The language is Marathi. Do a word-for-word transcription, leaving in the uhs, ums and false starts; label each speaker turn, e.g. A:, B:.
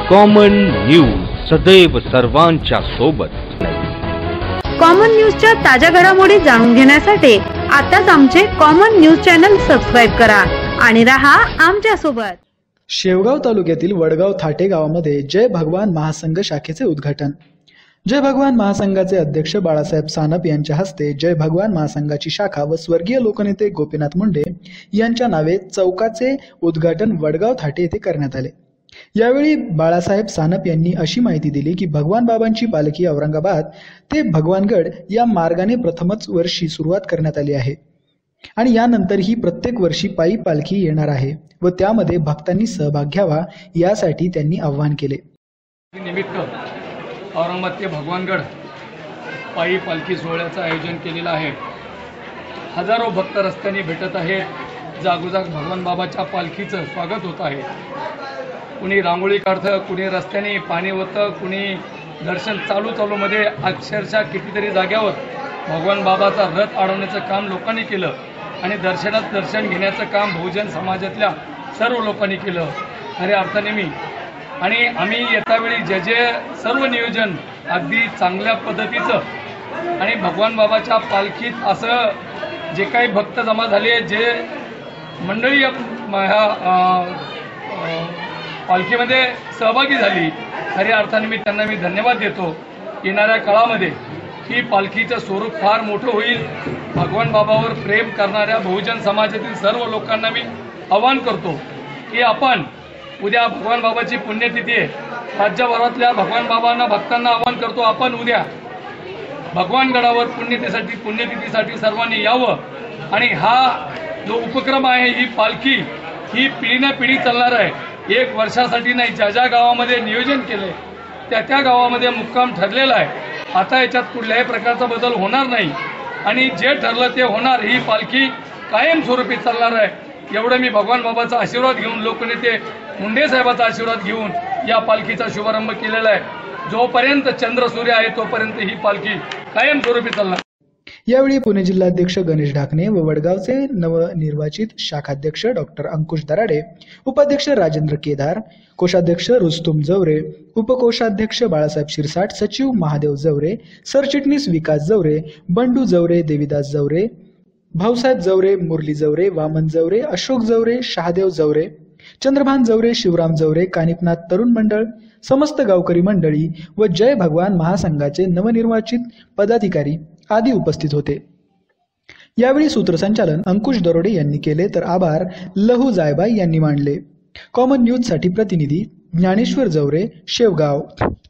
A: कॉमन न्यूज सदैव सर्वांच्या सोबत।
B: कॉमन न्यूजच्या ताज्या घडामोडी जाणून घेण्यासाठी आताच आमचे कॉमन न्यूज चॅनल सबस्क्राइब करा आणि रहा आमच्या सोबत।
C: शेवगाव तालुक्यातील वडगाव थाटे गावामध्ये जय भगवान महासंघ शाखेचे उद्घाटन। जय भगवान महासंघाचे अध्यक्ष बाळासाहेब सानप यांच्या हस्ते जय भगवान महासंघाची शाखा व स्वर्गीय लोकनेते गोपीनाथ मुंडे यांच्या नावे चौकाचे उद्घाटन वडगाव थाटे येथे करण्यात आले। यावेळी बाळासाहेब सानप यांनी अशी माहिती दिली की भगवान बाबांची पालखी औरंगाबाद ते भगवानगड या मार्गाने प्रथमच वर्षी सुरुवात करण्यात आली आहे आणि यानंतर ही प्रत्येक वर्षी पायी पालखी येणार आहे व त्यामध्ये भक्तांनी सहभाग घ्यावा यासाठी त्यांनी आवाहन केले।
D: निमित्त औरंगाबाद ते भगवानगड पायी पालखी सोहळ्याचं आयोजन केलेलं आहे। हजारो भक्त रस्त्याने भेटत आहेत। जागोजाग भगवान बाबाच्या पालखीचं स्वागत होत आहे। कुणी रांगोळी काढतं, कुणी रस्त्याने पाणी होतं, कुणी दर्शन चालू चालूमध्ये अक्षरशः कितीतरी जाग्यावर भगवान बाबाचा रथ अडवण्याचं काम लोकांनी केलं आणि दर्शनात दर्शन घेण्याचं काम बहुजन समाजातल्या सर्व लोकांनी केलं खऱ्या अर्थाने मी आणि आम्ही येतावेळी जे जे सर्व नियोजन अगदी चांगल्या पद्धतीचं आणि भगवान बाबाच्या पालखीत असं जे काही भक्त जमा झाले, जे मंडळी ह्या पालखीमध्ये सहभागी झाली, खऱ्या अर्थाने मी त्यांना मी धन्यवाद देतो। येणाऱ्या काळामध्ये ही पालखीचं स्वरूप फार मोठं होईल। भगवान बाबावर प्रेम करणाऱ्या बहुजन समाजातील सर्व लोकांना मी आवाहन करतो की आपण उद्या भगवान बाबाची पुण्यतिथी आहे। राज्यभरातल्या भगवान बाबांना भक्तांना आवाहन करतो, आपण उद्या भगवानगडावर पुण्यतिथीसाठी पुण्यतिथीसाठी सर्वांनी यावं आणि हा जो उपक्रम आहे, ही पालखी ही पिढीने पिढी चालणार आहे। एक वर्षासाठी नाही, ज्या ज्या गावामध्ये नियोजन केलंय त्या त्या गावामध्ये मुक्काम ठरलेला आहे। आता याच्यात कुठल्याही प्रकारचा बदल होणार नाही आणि जे ठरलं ते होणार। ही पालखी कायमस्वरूपी चालणार आहे एवढं मी भगवान बाबाचा आशीर्वाद घेऊन, लोकनेते मुंडे साहेबाचा आशीर्वाद घेऊन या पालखीचा शुभारंभ केलेला आहे। जोपर्यंत चंद्र सूर्य आहे तोपर्यंत ही पालखी कायमस्वरूपी चालणार।
C: यावेळी पुणे जिल्हाध्यक्ष गणेश ढाकणे व वडगावचे नवनिर्वाचित शाखाध्यक्ष डॉक्टर अंकुश दराडे, उपाध्यक्ष राजेंद्र केदार, कोषाध्यक्ष रुस्तुम जवरे, उपकोषाध्यक्ष बाळासाहेब शिरसाट, सचिव महादेव जवरे, सरचिटणीस विकास जवरे, बंडू जवरे, देविदास जवरे, भाऊसाहेब जवरे, मुरली जवरे, वामन जवरे, अशोक जवरे, शहादेव जवरे, चंद्रभान जवरे, शिवराम जवरे, कानिपनाथ तरुण मंडळ, समस्त गावकरी मंडळी व जय भगवान महासंघाचे नवनिर्वाचित पदाधिकारी आदी उपस्थित होते। यावेळी सूत्रसंचालन अंकुश दरोडे यांनी केले तर आभार लहू जायबाई यांनी मानले। कॉमन न्यूज साठी प्रतिनिधी ज्ञानेश्वर जवरे, शेवगाव।